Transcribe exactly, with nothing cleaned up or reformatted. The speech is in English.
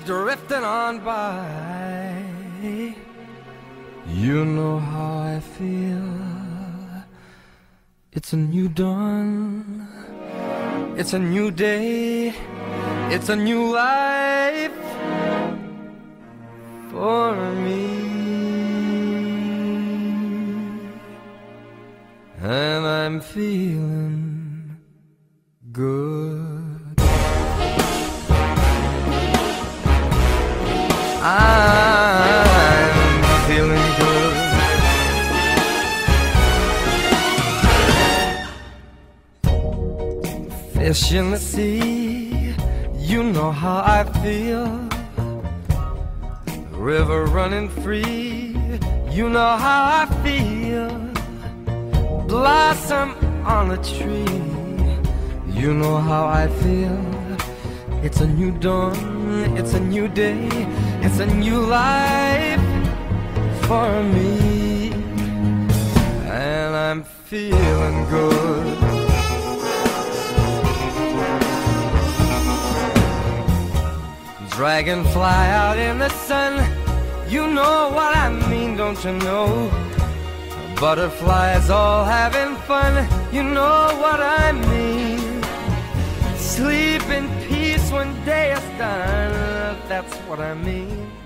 drifting on by. You know how I feel. It's a new dawn. It's a new day. It's a new life for me. And I'm feeling good. I'm feeling good. Fish in the sea, you know how I feel. River running free, you know how I feel. Blossom on a tree, you know how I feel. It's a new dawn, it's a new day, it's a new life for me. And I'm feeling good. Dragonfly out in the sun, you know what I mean, don't you know? Butterflies all having fun, you know what I mean. Sleep in peace when day is done, that's what I mean.